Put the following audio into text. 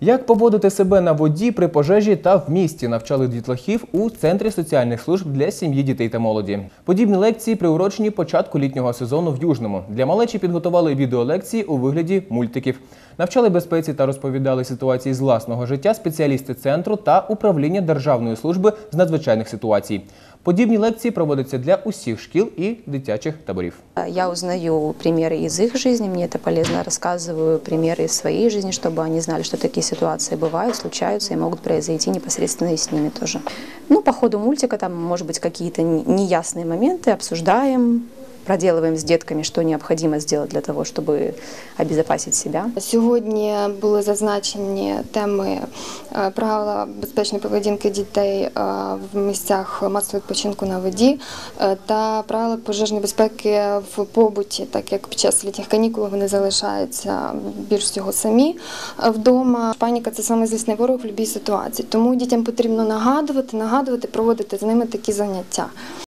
Як поводити себе на воді при пожежі та в місті навчали дітлахів у Центрі соціальних служб для сім'ї, дітей та молоді. Подібні лекції приурочені початку літнього сезону в Южному. Для малечі підготували відеолекції у вигляді мультиків. Навчали безпеці та розповідали ситуації з власного життя спеціалісти центру та управління Державної служби з надзвичайних ситуацій. Подібні лекції проводяться для усіх шкіл і дитячих таборів. Я узнаю примеры из их жизни, мне это полезно, рассказываю примеры из своей жизни, чтобы они знали, что такие ситуации бывают, случаются и могут произойти непосредственно и с ними тоже. По ходу мультика там, может быть, какие-то неясные моменты, обсуждаем, проделываем с детками, что необходимо сделать для того, чтобы обезопасить себя. Сьогодні були зазначені теми правила безпечної поведінки дітей в місцях масового відпочинку на воді та правила пожежної безпеки в побуті, так як під час літніх канікул вони залишаються більш всього самі вдома. Паніка – це саме злісний ворог в будь-якій ситуації, тому дітям потрібно нагадувати, проводити з ними такі заняття.